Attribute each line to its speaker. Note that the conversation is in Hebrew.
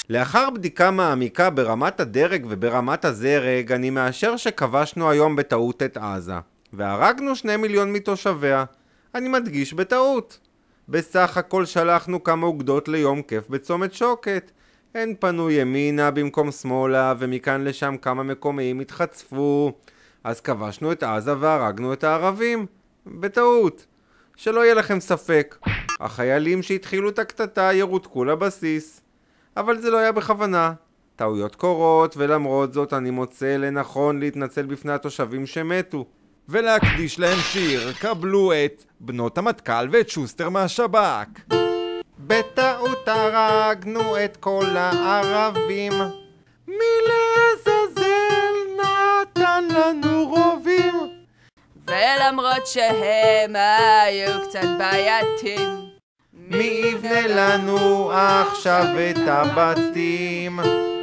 Speaker 1: לאחר בדיקה מעמיקה ברמת הדרג וברמת הזרג, אני מאשר שכבשנו היום בטעות את עזה, והרגנו 2 מיליון מתושביה. אני מדגיש בטעות. בסך הכל שלחנו כמה אוגדות ליום כיף בצומת שוקת. הן פנו ימינה במקום שמאלה, ומכאן לשם כמה מקומיים התחצפו. אז כבשנו את עזה והרגנו את הערבים. בטעות. שלא יהיה לכם ספק. החיילים שהתחילו את הקטטה ירותקו לבסיס. אבל זה לא היה בכוונה. טעויות קורות, ולמרות זאת אני מוצא לנכון להתנצל בפני התושבים שמתו.
Speaker 2: ולהקדיש להם שיר, קבלו את בנות המטכ"ל ואת שוסטר מהשב"כ.
Speaker 1: בטעות הרגנו את כל הערבים.
Speaker 2: מי לעזאזל נתן לנו רובים?
Speaker 3: ולמרות שהם היו קצת בעייתים,
Speaker 1: מי יבנה לנו עכשיו את הבתים?